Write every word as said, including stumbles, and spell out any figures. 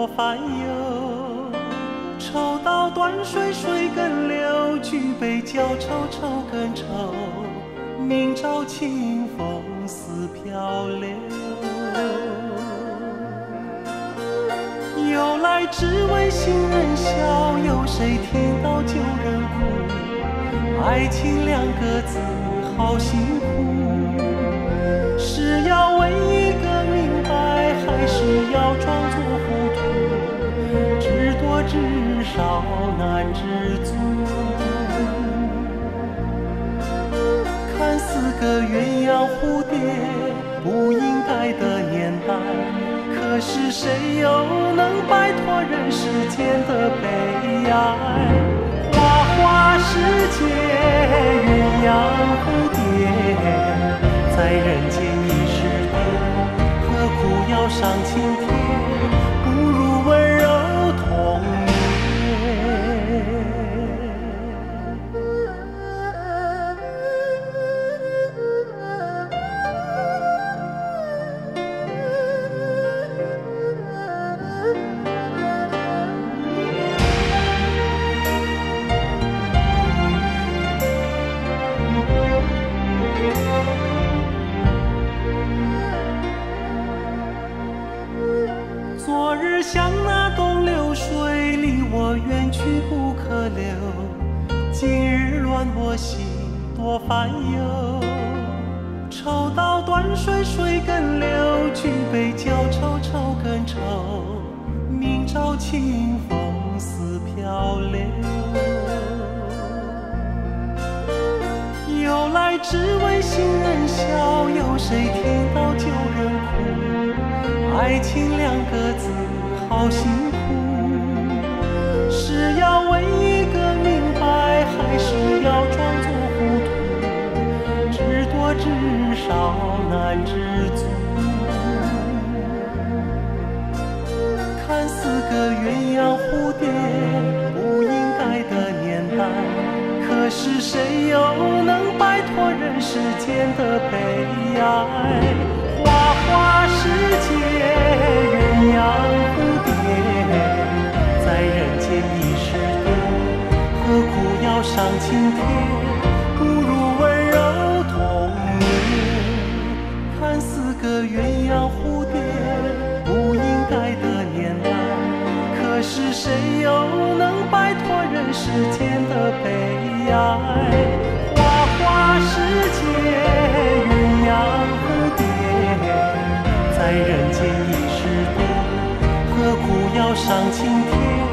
多烦忧。抽刀断水水更流，举杯浇愁愁更愁。明朝清风似飘流。由来只为新人笑，有谁听到旧人哭？爱情两个字好辛苦，是要问一个明白，还是要装作糊涂？知多知少难知足。看似个鸳鸯蝴蝶，不应该的年代，可是谁又能摆脱人世间的悲哀？花花世界，鸳鸯蝴蝶，在人间已是蝶，何苦要上青天？不如温柔童年。昨日像那东流水，离我远去不可留。今日乱我心，多烦忧。抽刀断水水更流，举杯浇愁愁更愁。明朝清风似飘流。由来只为新人笑，有谁听到旧人哭？爱情两个字好辛苦，是要问一个明白，还是要装作糊涂？知多知少难知足。看似个鸳鸯蝴蝶，不应该的年代，可是谁又能摆脱人世间的悲哀？花花世界，鸳鸯蝴蝶，在人间已是蝶，何苦要上青天？不如温柔童年。看似个鸳鸯蝴蝶，不应该的年代，可是谁又能摆脱人世间的悲哀？花花世界，鸳鸯蝴蝶，在人间已是蝶，何苦要上青天？